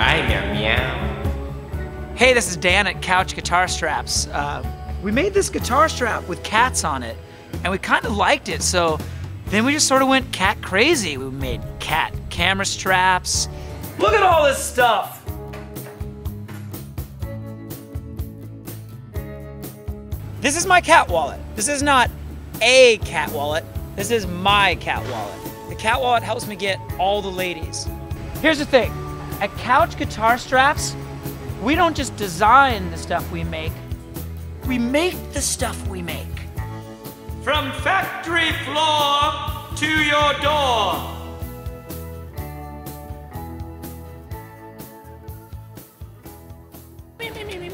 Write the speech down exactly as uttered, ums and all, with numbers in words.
Hi, meow meow. Hey, this is Dan at Couch Guitar Straps. Uh, we made this guitar strap with cats on it, and we kind of liked it, so then we just sort of went cat crazy. We made cat camera straps. Look at all this stuff. This is my cat wallet. This is not a cat wallet. This is my cat wallet. The cat wallet helps me get all the ladies. Here's the thing. At Couch Guitar Straps, we don't just design the stuff we make, we make the stuff we make. From factory floor to your door. Me, me, me, me.